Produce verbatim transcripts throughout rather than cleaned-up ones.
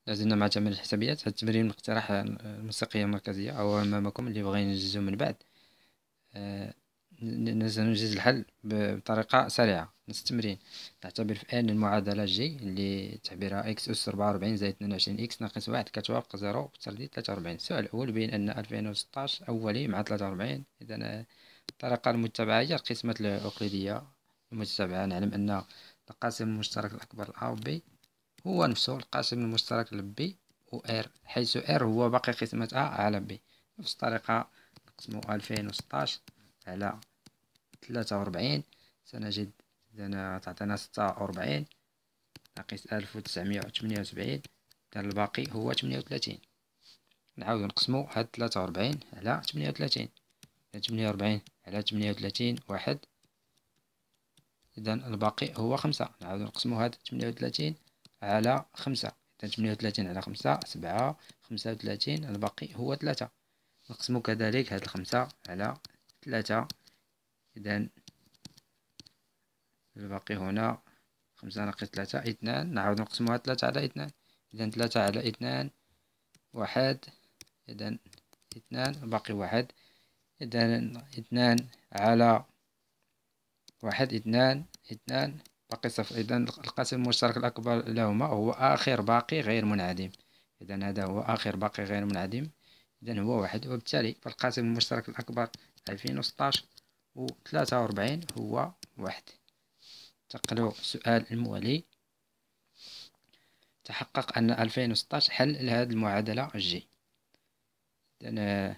لازلنا مع تمارين الحسابيات. هذا التمرين من اقتراح الموسيقية المركزية أو أمامكم اللي بغينا ننجزو من بعد. آه، سننجز الحل بطريقة سريعة. نفس التمرين نعتبر في ان المعادلة جي اللي تعبيرها اكس أس ربعة وربعين زائد اثنان وعشرين اكس ناقص واحد كتوافق زيرو بترديد ثلاثة وربعين. السؤال الأول بين أن ألفين وستاش أولي مع ثلاثة وربعين. إذا الطريقة المتبعة هي القسمة الأقليدية المتبعة. نعلم أن القاسم المشترك الأكبر لأ و ب هو نفسه القاسم المشترك لب و ار، حيث ار هو باقي قسمة أ على ب. نفس الطريقة نقسم ألفين وستاش على ثلاثة وربعين سنجد إذا تعطينا ستة وربعين ناقص ألف وتسعمية وثمانية وسبعين، إذا الباقي هو ثمانية وثلاثين. نعاود نقسمو هاد ثلاثة وربعين على ثمانية وثلاثين، ثمانية وربعين على ثمانية وثلاثين واحد، إذا الباقي هو خمسة. نعاود نقسمو هاد ثمانية وثلاثين على خمسة، إذا ثمانية وثلاثين على خمسة سبعة، خمسة وثلاثين الباقي هو ثلاثة. نقسمو كذلك هاد الخمسة على ثلاثة، إذا الباقي هنا خمسة ناقص ثلاثة اثنان. نعاود نقسمو هاد ثلاثة على اثنان، إذا ثلاثة على اثنان واحد، إذا اثنان الباقي واحد، إذا اثنان على واحد اثنان، اثنان باقي صفر. إذا القاسم المشترك الأكبر لهما هو آخر باقي غير منعدم، إذا هذا هو آخر باقي غير منعدم، إذا هو واحد. وبالتالي فالقاسم المشترك الأكبر ألفين وستاش و ثلاثة وربعين هو واحد. انتقلوا السؤال الموالي. تحقق أن ألفين وستاش حل لهذه المعادلة الجي. إذا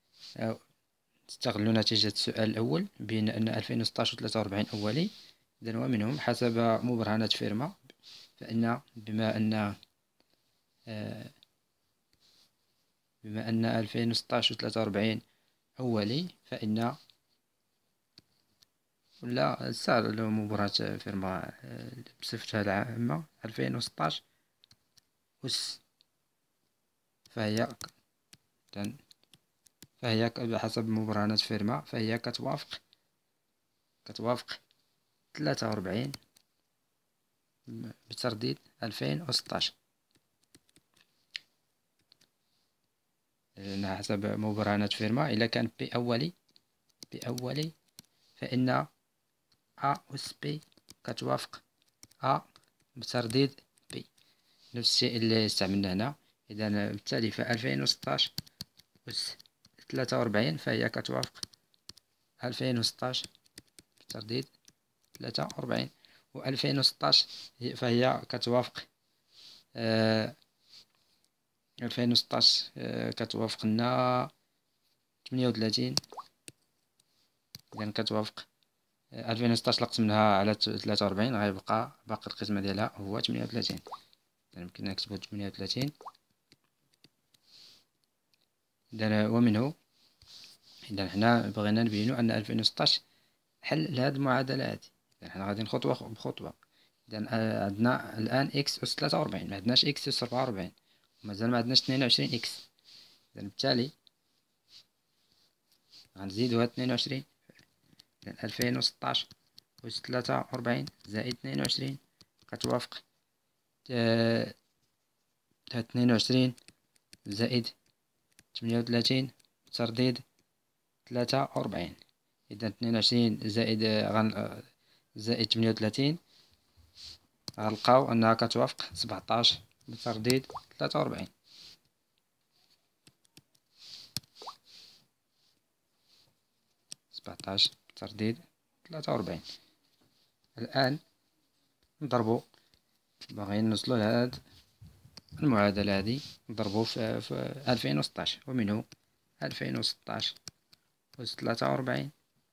نستغل نتيجة السؤال الأول بين أن ألفين وستاش و ثلاثة وربعين أولي. إذا ومنهم حسب مبرهنات فيرما فإن بما أن بما أن ألفين وستاش و ثلاثة وربعين أولي فإن ولا سهل مبرهنات فيرما بصفتها العامة ألفين وستاش أس فهي فهي بحسب مبرهنات فيرما فهي كتوافق كتوافق ثلاثة وربعين بترديد ألفين وستاش. على حسب مبرهنات فيرما إلا كان بي أولي بي أولي فإن أ أس بي كتوافق أ بترديد بي، نفس الشيء اللي استعملنا هنا. إذا بالتالي فألفين وستاش أس ثلاثة وربعين فهي كتوافق ألفين وستاش بترديد ثلاثة وربعين، و ألفين وستاش فهي كتوافق آه ألفين وستاش آه كتوافق لنا ثمانية وثلاثين. إذا كتوافق آه ألفين وستاش لقسمناها على ثلاثة وربعين غيبقى باقي القسمة ديالها هو ثمانية وثلاثين. إذا يمكننا نكتبو ثمانية وثلاثين. إذا ومنه إذا حنا بغينا نبينو أن ألفين وستاش حل لهاد المعادلة هادي. إذا حنا غاديين خطوة بخطوة. إذا عندنا الآن إكس أس ثلاثة وربعين، معندناش إكس أس ربعة وربعين، ومازال معندناش اثنين وعشرين إكس. إذا بالتالي غنزيدو هاد اثنين وعشرين. إذا ألفين وستاش أس ثلاثة وربعين زائد اثنين وعشرين كتوافق هاد اثنين وعشرين زائد ثمانية وثلاثين ترديد ثلاثة وربعين. إذا اثنين وعشرين زائد غن زائد ثمانية وثلاثين غنلقاو أنها كتوافق سبعطاش بترديد ثلاثة وربعين. سبعطاش بترديد ثلاثة وربعين. الآن نضربو باغيين نوصلو لهاد المعادلة هادي، نضربو في, في ألفين وستاش، ومنه ألفين وستاش أس ثلاثة وربعين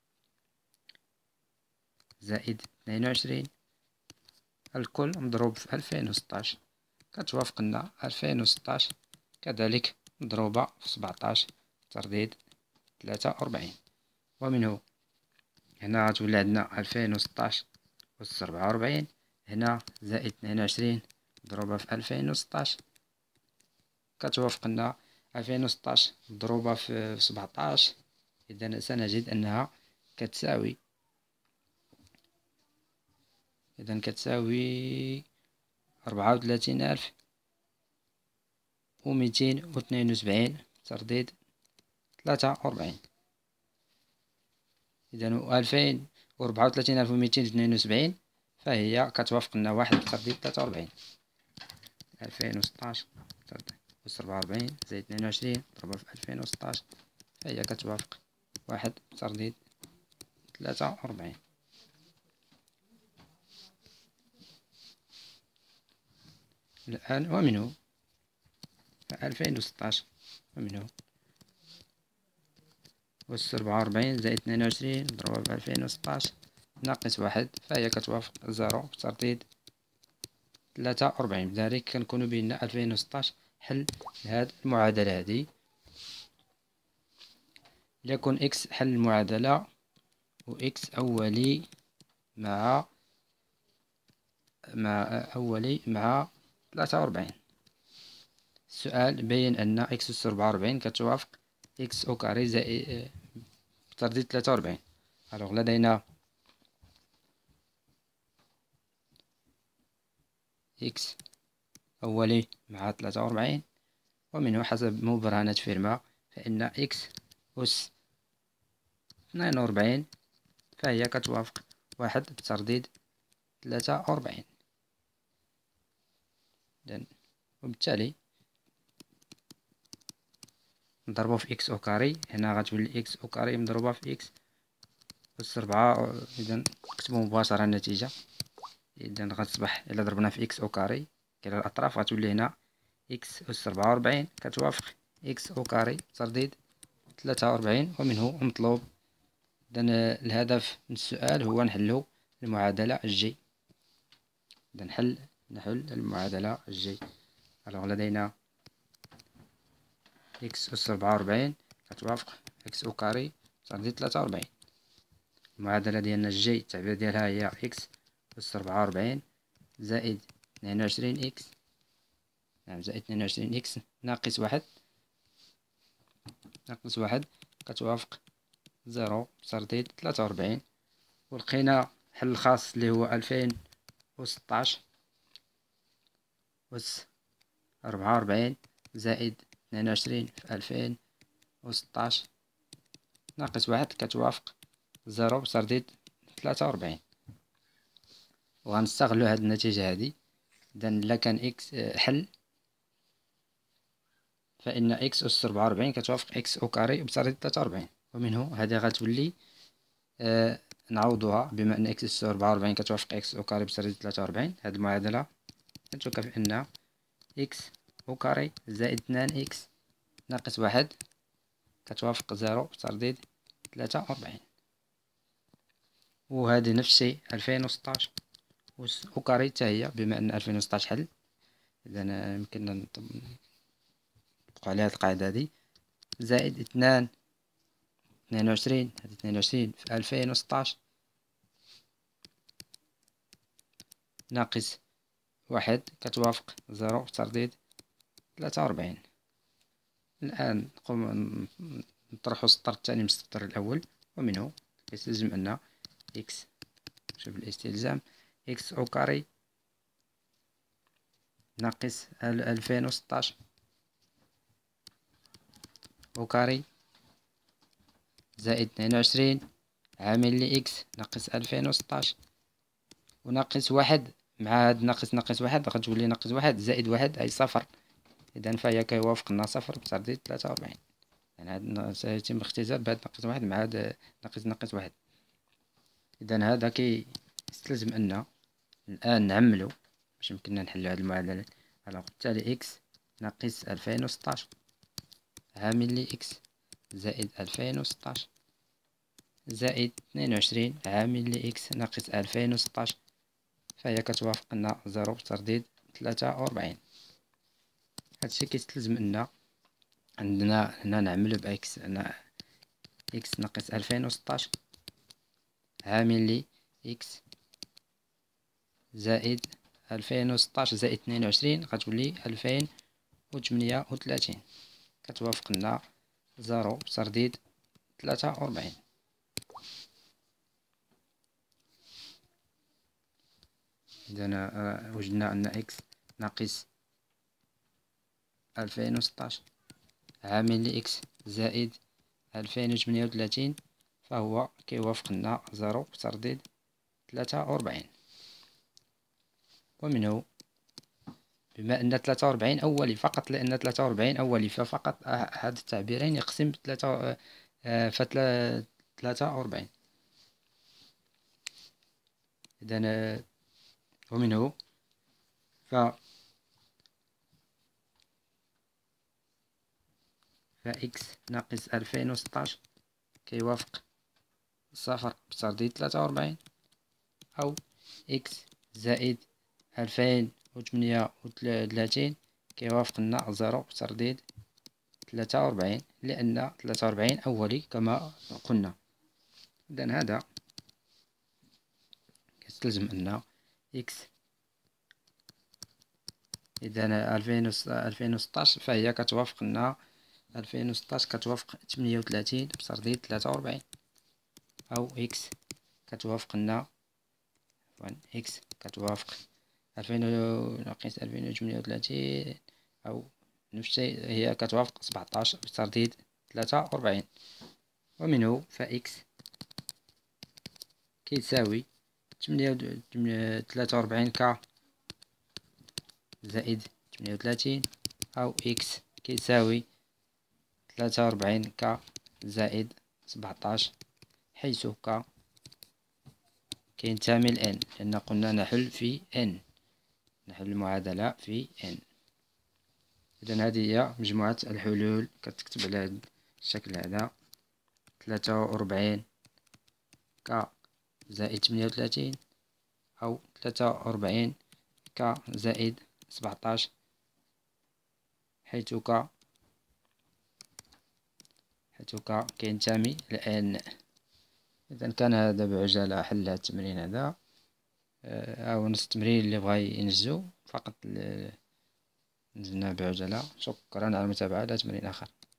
زائد اثنين وعشرين الكل مضروب في ألفين وستاش كتوافق لنا ألفين وستاش كذلك مضروبة في سبعطاش ترديد ثلاثة وربعين. ومنه هنا غتولي عندنا ألفين وستاش أس ربعة وربعين، هنا زائد اثنين وعشرين مضروبة في ألفين وستاش كتوافق لنا ألفين وستاش مضروبة في سبعطاش. إذا سنجد أنها كتساوي إذا كتساوي أربعة وثلاثين ألف وميتين واثنين وسبعين ترديد ثلاثة وربعين. إذا ألفين وربعة وثلاثين ألف وميتين واثنين وسبعين فهي كتوافق لنا واحد ترديد ثلاثة وربعين. ألفين وستاش ترديد أس ربعة وربعين زائد اثنين وعشرين ضربها في ألفين وستاش فهي كتوافق واحد ترديد ثلاثة وربعين. الآن ومنه ألفين وستاش ومنه أس ربعة وربعين زائد اثنين وعشرين ضربها في ألفين وستاش ناقص واحد فهي كتوافق زيرو بترديد ثلاثة وربعين. بذلك كنكون بأن ألفين وستاش حل لهاد المعادلة هذه. ليكن إكس حل المعادلة و إكس أولي مع مع أولي مع ثلاثة وربعين. السؤال بين أن إكس أس ربعة وربعين كتوافق إكس أو كاري زائد بترديد ثلاثة وربعين. ألوغ لدينا إكس أولي مع ثلاثة وربعين، ومنه حسب مبرهنة فيرما فإن إكس أس اثنين وربعين فهي كتوافق واحد بترديد ثلاثة وربعين. وبالتالي نضربو في إكس أو كاري، هنا غتولي إكس أو كاري مضروبة في إكس أس ربعة. إذا نكتبو مباشرة النتيجة. إذا غتصبح إلا ضربنا في إكس أو كاري كلا الأطراف غتولي هنا إكس أس ربعة وربعين كتوافق إكس أو كاري ترديد ثلاثة وربعين، ومنه مطلوب. إذا الهدف من السؤال هو نحلو المعادلة الجي. إذا نحل نحل المعادلة الجي. ألوغ لدينا إكس أس ربعة وربعين كتوافق إكس أو كاري ترديد ثلاثة وربعين. المعادلة ديالنا الجي التعبير ديالها هي إكس أس ربعة وربعين زائد اثنين وعشرين إكس نعم زائد اثنين وعشرين إكس ناقص واحد ناقص واحد كتوافق زيرو ترديد ثلاثة وربعين. ولقينا حل خاص اللي هو ألفين وستاش أس ربعة وربعين زائد اثنين وعشرين في ألفين وستاش ناقص واحد كتوافق زيرو بترديد ثلاثة وربعين. وغنستغلو هاد النتيجة هادي. إذا إلا كان إكس حل فإن إكس أس ربعة وربعين كتوافق إكس أو كاري بترديد ثلاثة وربعين، ومنه هادي غتولي آه نعوضوها بما أن إكس أس ربعة وربعين كتوافق إكس أو كاري بترديد ثلاثة وربعين. هاد المعادلة كتكافئ أن إكس أو كاري زائد اثنان إكس ناقص واحد كتوافق زيرو بترديد ثلاثة وربعين. وهذه نفس الشيء ألفين وستاش أس أو كاري حتى هي بما أن ألفين وستاش حل. إذا يمكننا نطبقو على هاد القاعدة هادي زائد اثنان اثنين وعشرين هادي اثنين وعشرين في ألفين وستاش ناقص واحد كتوافق زيرو بترديد ثلاثة وربعين. الآن نقوم نطرحو السطر الثاني من السطر الأول، ومنه يستلزم أن إكس شوف الاستلزام إكس أو كاري ناقص ألفين وستاش أو كاري زائد اثنين وعشرين عامل لإكس ناقص ألفين وستاش وناقص واحد مع هاد ناقص ناقص واحد غتولي ناقص واحد زائد واحد أي صفر. إذا فهي كيوافق لنا صفر بترديد ثلاثة وربعين. يعني هاد سيتم الاختزال بهاد ناقص واحد مع هاد ناقص ناقص واحد. إذا هذا كي يستلزم أن الآن نعملو باش يمكننا نحلو هاد المعادلة. على بالتالي إكس ناقص ألفين وستاش عامل لإكس زائد ألفين وستاش زائد اثنين وعشرين عامل لإكس ناقص ألفين وستاش فهي كتوافق لنا زيرو بترديد ثلاثة وربعين. هادشي كيستلزم أن عندنا هنا نعملو بإكس أنا إكس ناقص ألفين وستاش عامل لي إكس زائد ألفين وستاش زائد اثنين وعشرين غتولي ألفين وثمانية وثلاثين كتوافق لنا زيرو بترديد ثلاثة وربعين. إذا وجدنا أن إكس ناقص ألفين وستاش عامل لإكس زائد ألفين وثمانية وثلاثين، فهو كيوافق لنا زيرو بترديد ثلاثة وأربعين. ومنه بما أن ثلاثة وأربعين أولي فقط، لأن ثلاثة وأربعين أولي ففقط هاد التعبيرين يقسم ثلاثة ثلاثة وأربعين. إذن ومنه ف فإكس ناقص ألفين وستاش كيوافق صفر بترديد ثلاثة وأربعين، أو إكس زائد ألفين وثمانية وثلاثين كيوافق لنا زيرو بترديد ثلاثة وأربعين، لأن ثلاثة وأربعين أولي كما قلنا. إذن هذا يستلزم أن إكس إذن ألفين وستاش فهي كتوافق لنا ألفين وستاش كتوافق ثمانية وثلاثين بترديد ثلاثة وأربعين، أو إكس كتوافق لنا عفوا إكس كتوافق ألفين ناقص ألفين وثمانية وثلاثين، أو نفس الشيء هي كتوافق سبعطاش بترديد ثلاثة وأربعين. ومنه فإكس كيساوي ثلاثة وأربعين ك زائد ثمانية وثلاثين، أو إكس كيساوي ثلاثة وأربعين ك زائد سبعطاش، حيث ك كينتمي ل n، لأن قلنا نحل في n، نحل المعادلة في n. إذن هذه هي مجموعة الحلول، كتكتب على هذا الشكل هذا: ثلاثة وأربعين ك زائد ثمانية وثلاثين، أو ثلاثة وأربعين ك زائد سبعطاش، حيث ك حيث ك كينتمي ل n. إذن كان هذا بعجالة حل هذا التمرين هذا، أو نفس التمرين اللي بغا ينجزو فقط نزلناه بعجالة. شكرا على المتابعة، إلى تمرين آخر.